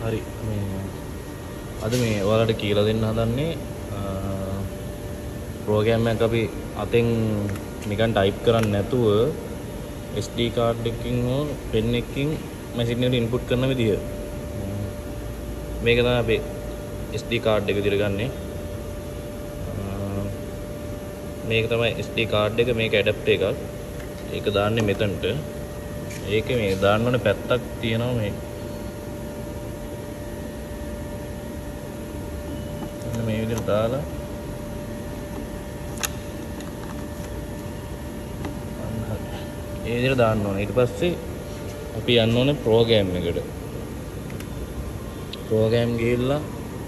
හරි මේ අද මේ ඔයාලට කියලා දෙන්න හදන්නේ ප්‍රෝග්‍රෑම් එකක් අපි අතෙන් නිකන් ටයිප් කරන්නේ නැතුව SD කාඩ් එකකින් හෝ පෙන් එකකින් මැෂින් එකට ඉන්පුට් කරන විදිය. මේක තමයි අපි SD කාඩ් එක විදියට ගන්නෙ. මේක තමයි SD කාඩ් එක. මේක ඇඩැප්ටර් එකක්. ඒක දාන්නේ මෙතනට. ඒකේ මේ දාන්න ඕනේ පැත්තක් තියෙනවා මේ. මේ විදිහට දාලා ඒ විදිහට දාන්න ඕනේ. ඊට පස්සේ අපි යන්න ඕනේ ප්‍රෝග්‍රෑම් එකට. ප්‍රෝග්‍රෑම් ගිහිල්ලා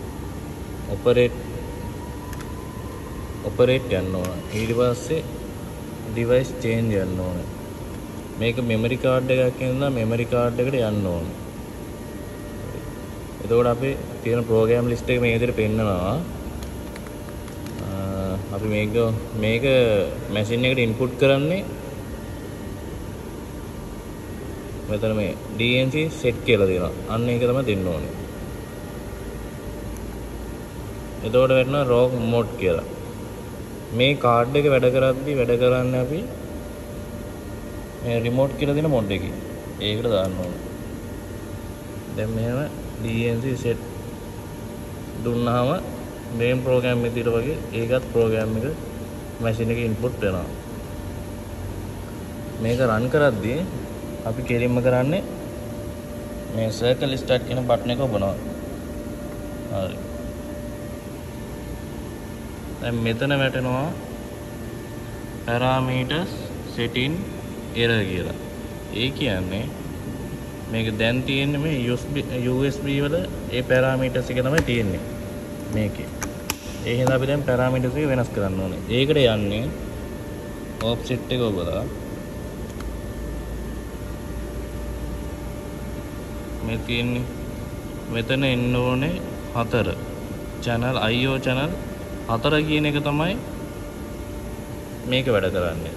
ඔපරේට් යන්න ඕන. ඊට පස්සේ ඩිවයිස් චේන්ජ් යන්න ඕන. මේක මෙමරි කාඩ් එකක් ඉඳලා මෙමරි කාඩ් එකට යන්න ඕන. එතකොට අපි තියෙන ප්‍රෝග්‍රෑම් ලිස්ට් එක මේ විදිහට පෙන්නනවා. අපි මේක මැෂින් එකට ඉන්පුට් කරන්නේ මෙතන මේ DNC set කියලා දෙනවා. අන්න ඒක තමයි දෙන්න ඕනේ. එතකොට වෙනවා ROG mode කියලා. මේ කාඩ් එක වැඩ කරන්නේ අපි මේ රිමෝට් කියලා දෙන මොඩ් එකේ. ඒකට දාන්න ඕනේ. දැන් මෙහෙම DNC set දුන්නාම මේන් ප්‍රෝග්‍රෑම් එකකට වගේ ඒකත් ප්‍රෝග්‍රෑම් එක මැෂින් එකේ ඉන්පුට් වෙනවා. මේක රන් කරද්දී අපි කෙලින්ම කරන්නේ මේ සර්කල් ස්ටාර්ට් කියන බටන් එක ඔබනවා. හරි. දැන් මෙතන වැටෙනවා parameters setting error කියලා. ඒ කියන්නේ මේක දැන් තියෙන්නේ මේ USB වල ඒ parameters එක තමයි තියෙන්නේ මේකේ. ඒ හින්දා අපි දැන් parameters එක වෙනස් කරන්න ඕනේ. ඒකට යන්නේ offset එක ඔබලා මේ තියෙන්නේ මෙතන එන්න ඕනේ 4 channel IO channel 4 කියන එක තමයි මේක වැඩ කරන්නේ.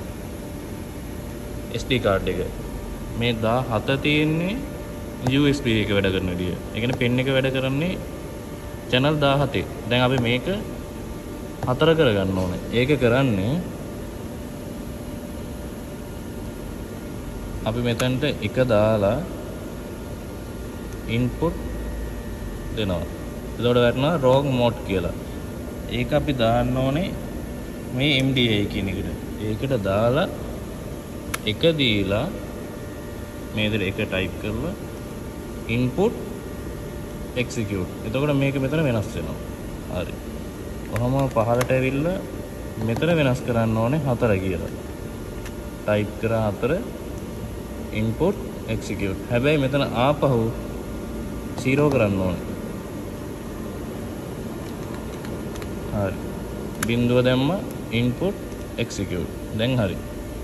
SD කාඩ් එක. මේ 17 තියෙන්නේ USB එක වැඩ කරන විදිය. ඒ කියන්නේ පෙන් එක වැඩ කරන්නේ channel 17. දැන් අපි මේක 4 කරගන්න ඕනේ. ඒක කරන්නේ අපි මෙතනට එක දාලා ඉන්පුට් දෙනවා. එතකොට වැටෙනවා ROG mode කියලා. ඒක අපි දාන්න ඕනේ මේ MDI කියන එකට. ඒකට දාලා එක දීලා මේ විදිහට එක ටයිප් කරලා input execute. එතකොට මේක මෙතන වෙනස් වෙනවා. හරි. කොහොම පහළට ඇවිල්ලා මෙතන වෙනස් කරන්න ඕනේ 4 කියලා. ටයිප් කරා 4 input execute. හැබැයි මෙතන ආපහු 0 කරන්න ඕනේ. හරි. බිඳුව දැම්ම input execute. දැන් හරි.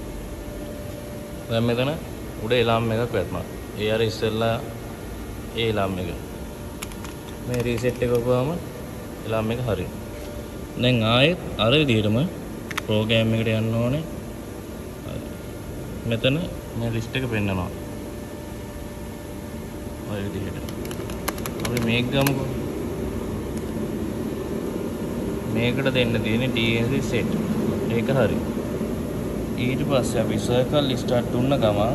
දැන් මෙතන උඩ එලාම් එකක් වැටෙනවා. ඒ අර ඉස්සෙල්ලා ඒ එලාම් එක. මේ රීසෙට් එක කරපුවාම එලාම් එක හරි. දැන් ආයෙත් අර විදිහටම ප්‍රෝග්‍රෑම් එකට යන්න ඕනේ. හරි. මෙතන මේ ලිස්ට් එක පෙන්නනවා. ඔය විදිහට. අපි මේක ගමුකෝ. මේකට දෙන්න තියෙන්නේ DNC set. ඒක හරි. ඊට පස්සේ අපි circle start දුන්න ගමන්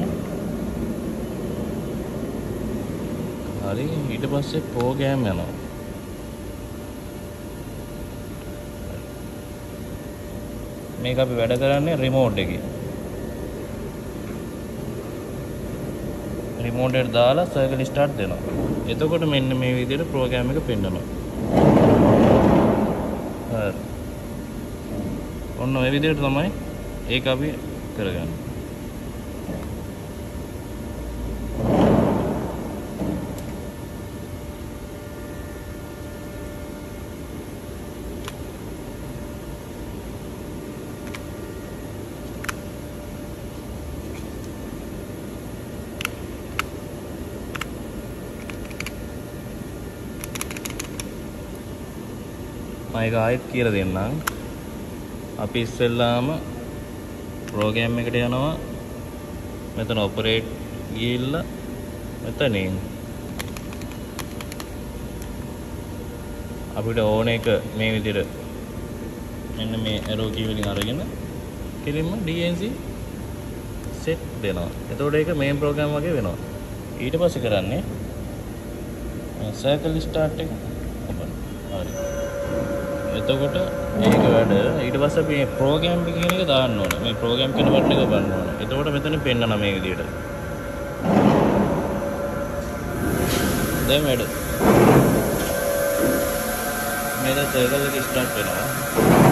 හරි. ඊට පස්සේ program යනවා. මේක අපි වැඩ කරන්නේ remote එකේ. remote එකට දාලා circle start දෙනවා. එතකොට මෙන්න මේ විදිහට program එක පෙන්නනවා. හරි. ඔන්න ඔය විදිහට තමයි ඒක අපි කරගන්නේ. මම ඒක ආයෙත් කියලා දෙන්නම්. අපි ඉස්සෙල්ලාම ප්‍රෝග්‍රෑම් එකට යනවා. මෙතන ඔපරේට් ගිහිල්ලා මෙතනින් අපිට ඕන එක මේ විදිහට මෙන්න මේ arrow key වලින් අරගෙන කෙලින්ම DNC set දෙනවා. එතකොට ඒක main program වගේ වෙනවා. ඊට පස්සේ කරන්නේ circle start එක open. හරි. එතකොට ඒක වැඩ ඊට පස්සේ අපි මේ program කියන එක දාන්න ඕනේ. මේ program කියන බටන් එක බලන්න ඕනේ. එතකොට මෙතන පෙන්නන මේ විදිහට. දැන් වැඩ. මේක circle එක start වෙනවා.